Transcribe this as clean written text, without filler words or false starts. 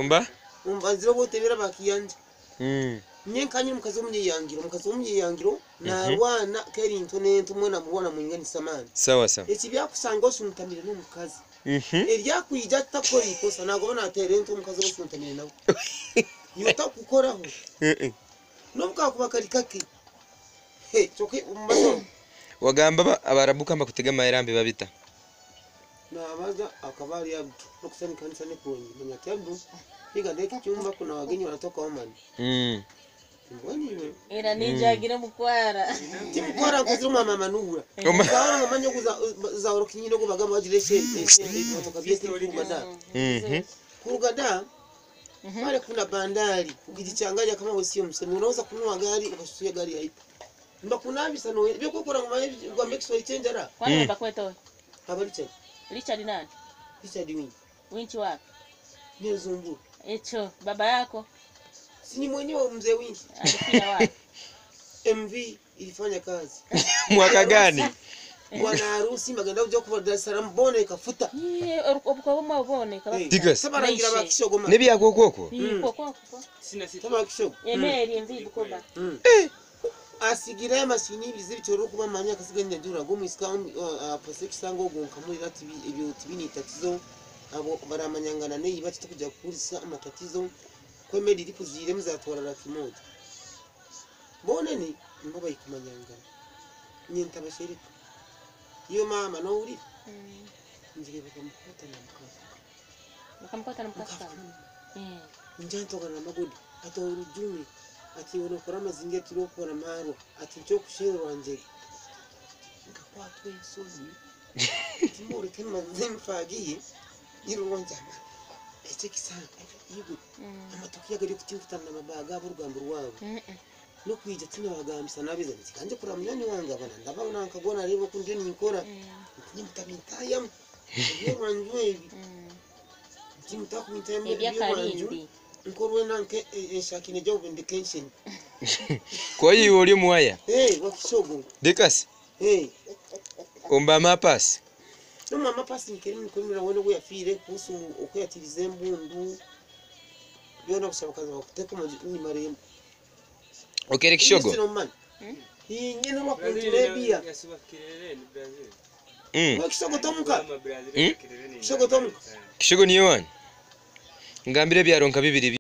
Umba Umbanzira bote bera bakiyanje. Nyenkanye mukazi w'umunyeyangiro narwana kerinto nento mwana mubona mwingani samani. Sawa sawa. Ekibyakusanga osuntamire n'umukazi. Eryakuyija takora ikosa nagobona aterento mukazi osuntamire nawe. Yota kukoraho. Nomukakuba kali kake. Choke umbazo. Wagamba abarabuka makutega mayirambe babita. Nabaza akabari abdu nokusani kanisa ne konyi manyati abdu higa ndeki cyumba kuna wagenyi wanatoka Oman. Mboniwe era nijagira mukwara timukwara kuzuma mama nura kaona mama nyoku za orokinyino ko bagamba wajileshe motoka byese kurugada kurugada pale kuna bandari ukijichanganya kama wewe sio msemi unaweza kununua gari ukasusia gari haipo mba kuna bisa no byo kokora ngoma kwa Mexico change kwani bakweto habari cha Richard nani Richard winchi wapi ni Zumbu echo baba yako si ni mwenyewe mzee Winchi alifia wapi MV ilifanya kazi mwaka gani bwana harusi magenda kuja kwa Dar es Salaam bone ikafuta obukoma obone Digas sabarangira bakishogoma nebi yakokoko sina sita kishogo emeri envi bukoba asigira mashini biziri cyo kuba manya kasiganya ndura go muiskam paseki sango gonka muri rati ibyo tibini tatizo abo baramanyangana ne yibati kujya kurisa amatatizo kwemedi dikuzire muzatora rati moja bone ni ngo bayikumanyangana nyenta bashirika iyo mama no uri nzige bakamukota na mukasa njanto kana magodi atori jumi ati wono korama zinge kiroko na maro ati cyo kushero wanje ngapatwe sozi timore kema zemfagiye nyironja ece kisana yigo amatokiya gari kutimfutana mabaga burugambo rwabo no kwija tina bagambisa nabiza kanje kura munyani wanga bana ndabona nkagona rebo kunje ninkora nimutamitaya yemanjwe timutakumitaye ebyakalindi nkorwe nanke eshakine job indication kwa hiyo uri muaya wakishogo Digas omba mapasi no mama pasi nkeri nkomira wone go yafire kusu okuyatirize mbundu yona kusaba kaza bakuteka mu marembo okere kishogo hii nyene wakuntrebia wakishogo tomuka kishogo tomuka kishogo niyo wani ngambire byaronka bibiri